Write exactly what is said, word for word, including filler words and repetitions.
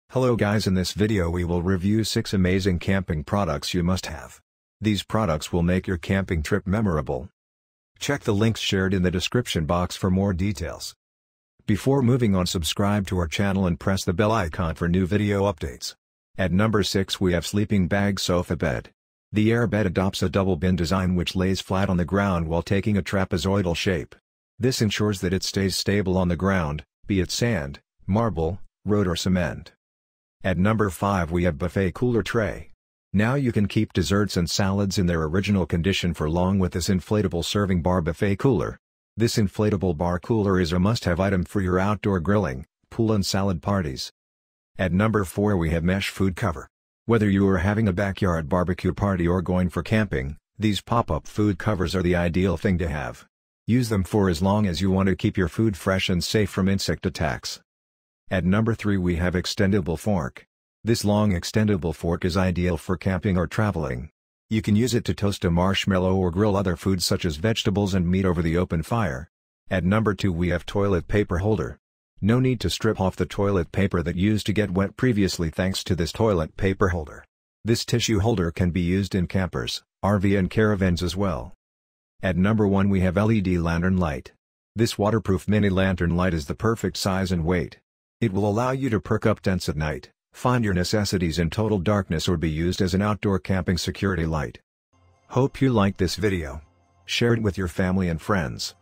Hello guys, in this video we will review six amazing camping products you must have. These products will make your camping trip memorable. Check the links shared in the description box for more details. Before moving on, subscribe to our channel and press the bell icon for new video updates. At number six we have Sleeping Bag Sofa Bed. The Air Bed adopts a double bin design which lays flat on the ground while taking a trapezoidal shape. This ensures that it stays stable on the ground, be it sand, marble, road or cement. At number five we have Buffet Cooler Tray. Now you can keep desserts and salads in their original condition for long with this inflatable serving bar buffet cooler. This inflatable bar cooler is a must-have item for your outdoor grilling, pool and salad parties. At number four we have Mesh Food Cover. Whether you are having a backyard barbecue party or going for camping, these pop-up food covers are the ideal thing to have. Use them for as long as you want to keep your food fresh and safe from insect attacks. At number three we have Extendable Fork. This long extendable fork is ideal for camping or traveling. You can use it to toast a marshmallow or grill other foods such as vegetables and meat over the open fire. At number two we have Toilet Paper Holder. No need to strip off the toilet paper that used to get wet previously thanks to this toilet paper holder. This tissue holder can be used in campers, R V and caravans as well. At number one we have L E D Lantern Light. This waterproof mini lantern light is the perfect size and weight. It will allow you to perk up tents at night, find your necessities in total darkness or be used as an outdoor camping security light. Hope you liked this video. Share it with your family and friends.